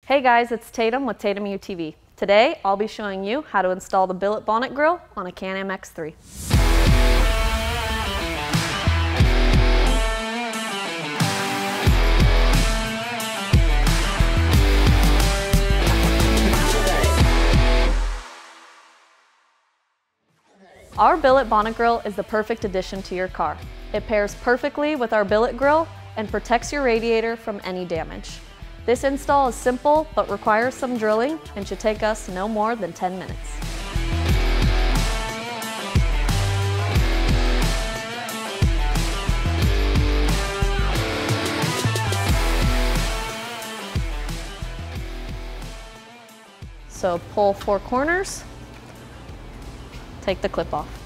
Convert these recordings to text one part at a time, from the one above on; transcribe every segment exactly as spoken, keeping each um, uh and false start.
Hey guys, it's Tatum with Tatum U T V. Today, I'll be showing you how to install the Billet bonnet grille on a Can-Am X three. Our Billet bonnet grille is the perfect addition to your car. It pairs perfectly with our Billet grille and protects your radiator from any damage. This install is simple but requires some drilling and should take us no more than ten minutes. So pull four corners, take the clip off.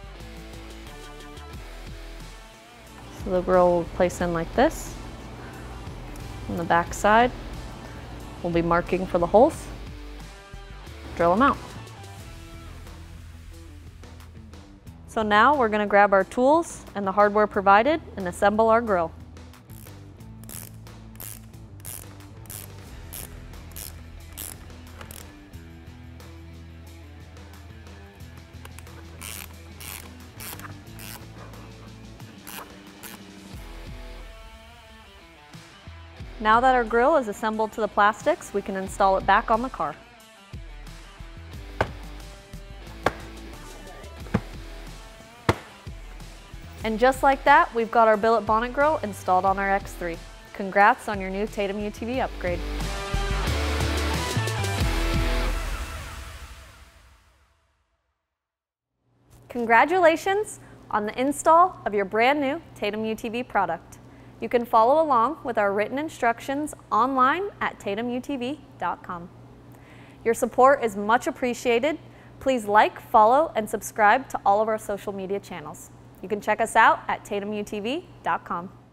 So the grille will place in like this. On the back side, we'll be marking for the holes. Drill them out. So now we're going to grab our tools and the hardware provided and assemble our grille. Now that our grille is assembled to the plastics, we can install it back on the car. And just like that, we've got our Billet bonnet grille installed on our X three. Congrats on your new Tatum U T V upgrade. Congratulations on the install of your brand new Tatum U T V product. You can follow along with our written instructions online at tatum U T V dot com. Your support is much appreciated. Please like, follow, and subscribe to all of our social media channels. You can check us out at tatum U T V dot com.